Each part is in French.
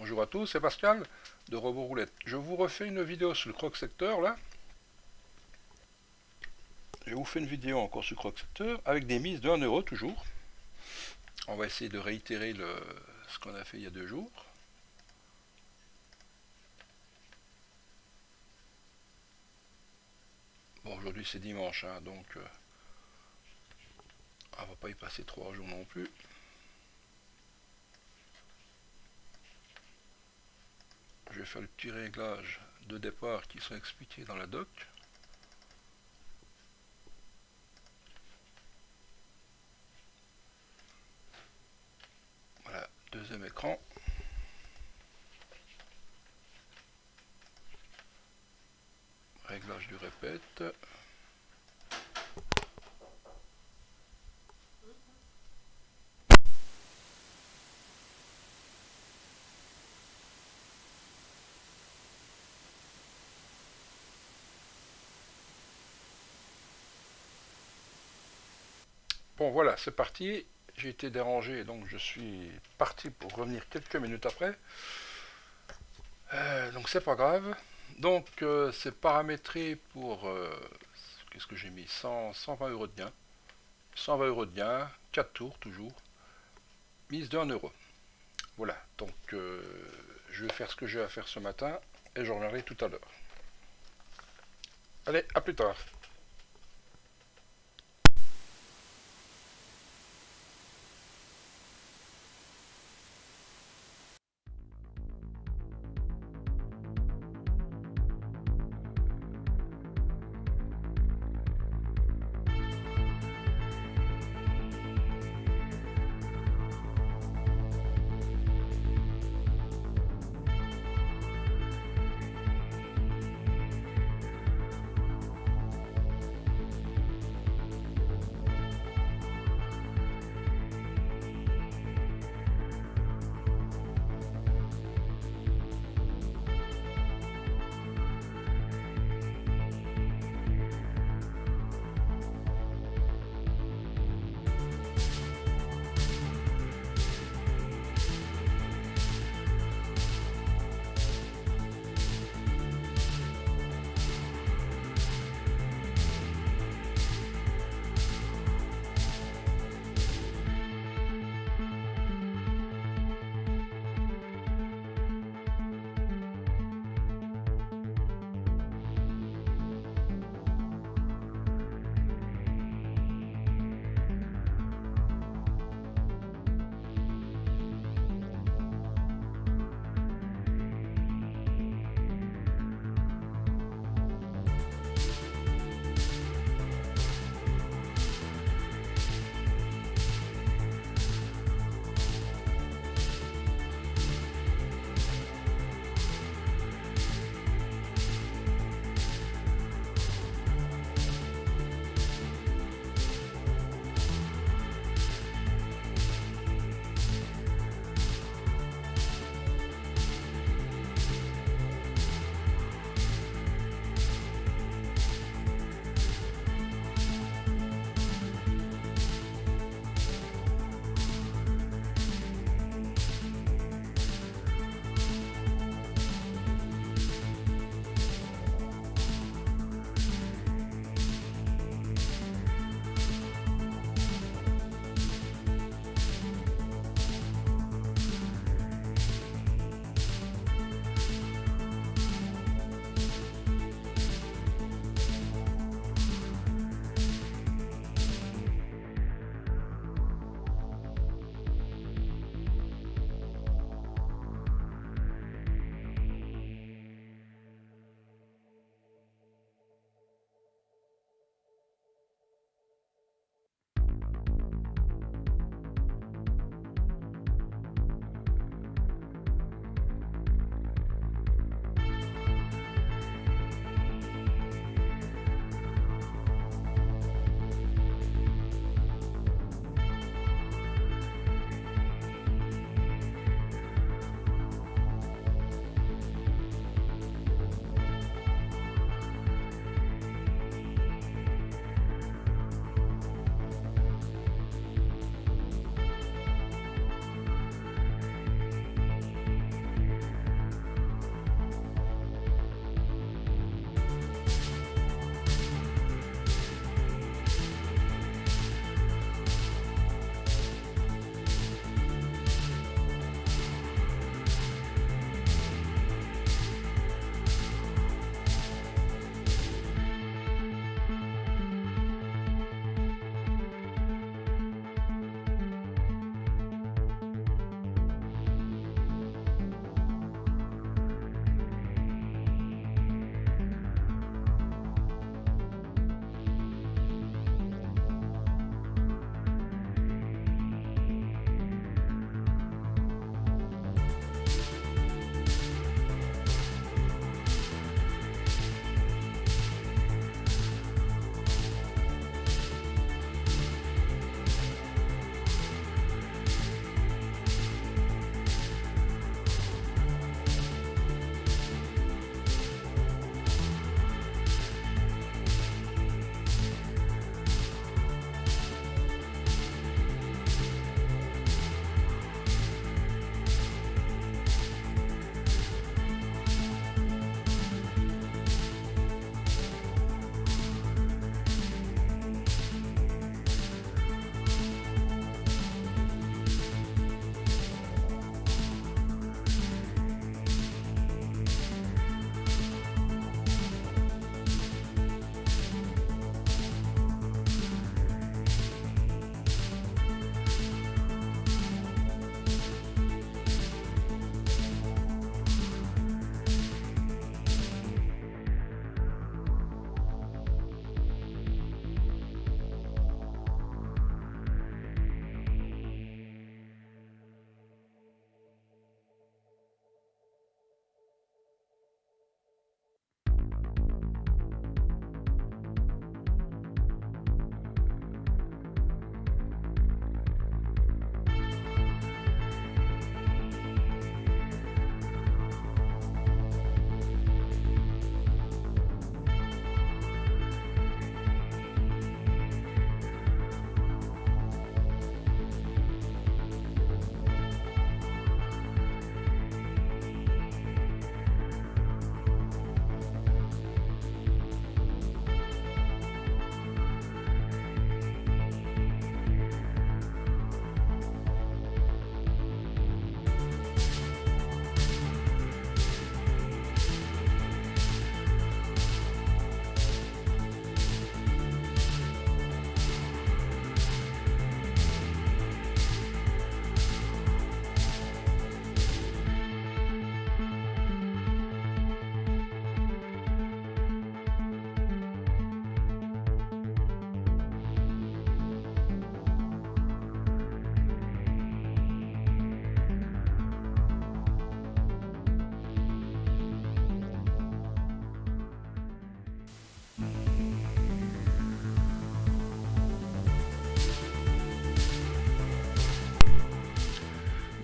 Bonjour à tous, c'est Pascal de Robot Roulette. Je vous refais une vidéo sur le Croc Sector là. Je vous fais une vidéo encore sur Croc Sector avec des mises de 1 euro toujours. On va essayer de réitérer ce qu'on a fait il y a 2 jours. Bon, aujourd'hui c'est dimanche, hein, donc on va pas y passer 3 jours non plus. Je vais faire le petit réglage de départ qui sont expliqués dans la doc. Voilà, deuxième écran. Réglage du répète. Bon voilà, c'est parti. J'ai été dérangé, donc je suis parti pour revenir quelques minutes après. Donc c'est pas grave. Donc c'est paramétré pour qu'est-ce que j'ai mis 120 euros de gain. 120 euros de gain, 4 tours toujours. Mise de 1 euro. Voilà, donc je vais faire ce que j'ai à faire ce matin et je reviendrai tout à l'heure. Allez, à plus tard.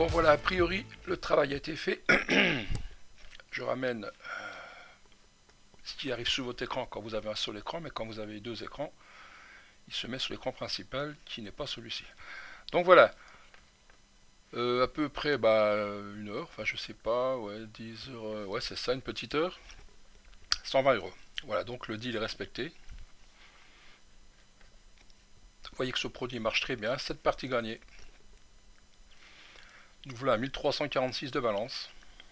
Bon voilà, a priori, le travail a été fait. Je ramène ce qui arrive sous votre écran quand vous avez un seul écran, mais quand vous avez deux écrans, il se met sur l'écran principal qui n'est pas celui-ci. Donc voilà, à peu près une heure, enfin je sais pas, ouais, 10 heures, ouais c'est ça, une petite heure, 120 euros. Voilà, donc le deal est respecté. Vous voyez que ce produit marche très bien, cette partie gagnée. Nous voilà à 1346 de balance.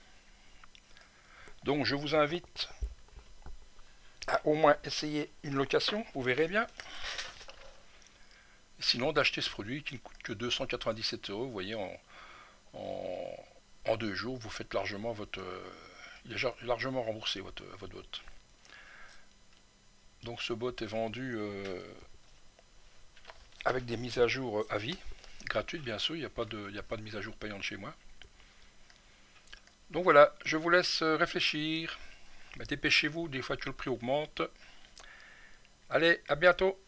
Donc je vous invite à au moins essayer une location, vous verrez bien. Sinon d'acheter ce produit qui ne coûte que 297 euros, vous voyez, en 2 jours, vous faites largement votre... il est largement remboursé votre bot. Donc ce bot est vendu avec des mises à jour à vie, gratuites bien sûr, il n'y a pas de mise à jour payante chez moi. Donc voilà, je vous laisse réfléchir. Dépêchez-vous, des fois que le prix augmente. Allez, à bientôt!